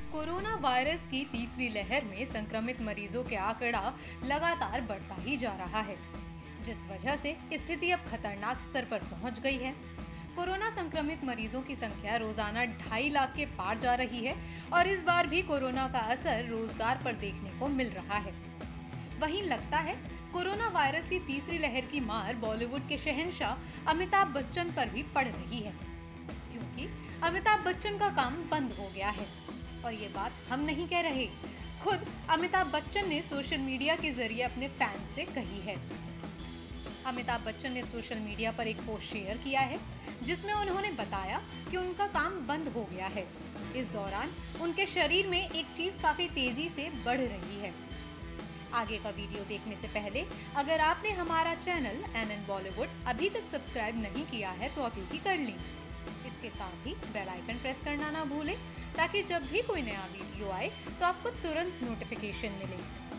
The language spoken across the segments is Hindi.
कोरोना वायरस की तीसरी लहर में संक्रमित मरीजों के आंकड़ा लगातार बढ़ता ही जा रहा है, जिस वजह से स्थिति अब खतरनाक स्तर पर पहुंच गई है। कोरोना संक्रमित मरीजों की संख्या रोजाना 2.5 लाख के पार जा रही है और इस बार भी कोरोना का असर रोजगार पर देखने को मिल रहा है। वहीं लगता है कोरोना वायरस की तीसरी लहर की मार बॉलीवुड के शहंशाह अमिताभ बच्चन पर भी पड़ रही है, क्योंकि अमिताभ बच्चन का काम बंद हो गया है। और ये बात हम नहीं कह रहे, खुद अमिताभ बच्चन ने सोशल मीडिया के जरिए अपने फैंस से कही है। अमिताभ बच्चन ने सोशल मीडिया पर एक पोस्ट शेयर किया है, जिसमें उन्होंने बताया कि उनका काम बंद हो गया है। इस दौरान उनके शरीर में एक चीज काफी तेजी से बढ़ रही है। आगे का वीडियो देखने से पहले अगर आपने हमारा चैनल NN बॉलीवुड अभी तक सब्सक्राइब नहीं किया है तो अभी ही कर लें। इसके साथ ही बेल आइकन प्रेस करना ना भूलें, ताकि जब भी कोई नया वीडियो आए तो आपको तुरंत नोटिफिकेशन मिले।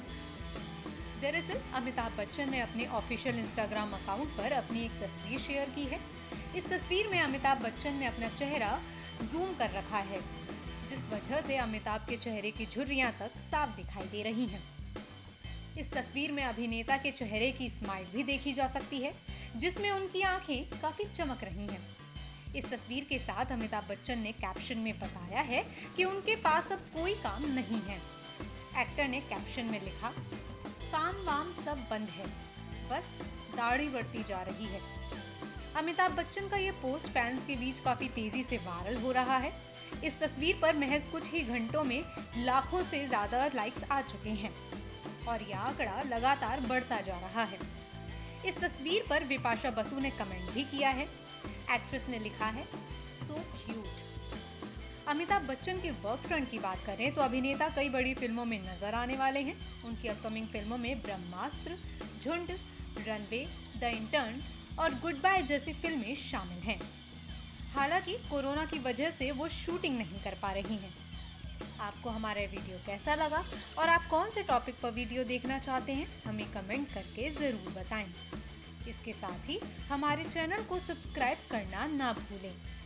दरअसल अमिताभ बच्चन ने अपने ऑफिशियल इंस्टाग्राम अकाउंट पर अपनी एक तस्वीर शेयर की है। इस तस्वीर में अमिताभ बच्चन ने अपना चेहरा जूम कर रखा है, जिस वजह से अमिताभ के चेहरे की झुर्रियां तक साफ दिखाई दे रही हैं। इस तस्वीर में अभिनेता के चेहरे की स्माइल भी देखी जा सकती है, जिसमें उनकी आंखें काफी चमक रही हैं। इस तस्वीर के साथ अमिताभ बच्चन ने कैप्शन में बताया है कि उनके पास अब कोई काम नहीं है। एक्टर ने कैप्शन में लिखा, काम वाम सब बंद है, बस दाढ़ी बढ़ती जा रही है। अमिताभ बच्चन का ये पोस्ट फैंस के बीच काफी तेजी से वायरल हो रहा है। इस तस्वीर पर महज कुछ ही घंटों में लाखों से ज्यादा लाइक्स आ चुके हैं और यह आंकड़ा लगातार बढ़ता जा रहा है। इस तस्वीर पर बिपाशा बसु ने कमेंट भी किया है। एक्ट्रेस ने लिखा है, सो क्यूट। अमिताभ बच्चन के वर्क फ्रंट की बात करें तो अभिनेता कई बड़ी फिल्मों में नजर आने वाले हैं। उनकी अपकमिंग फिल्मों में Brahmastra, Jhund, runway, the intern और गुड बाय जैसी फिल्में शामिल हैं। हालांकि कोरोना की वजह से वो शूटिंग नहीं कर पा रही हैं। आपको हमारा वीडियो कैसा लगा और आप कौन से टॉपिक पर वीडियो देखना चाहते हैं, हमें कमेंट करके ज़रूर बताएं। इसके साथ ही हमारे चैनल को सब्सक्राइब करना ना भूलें।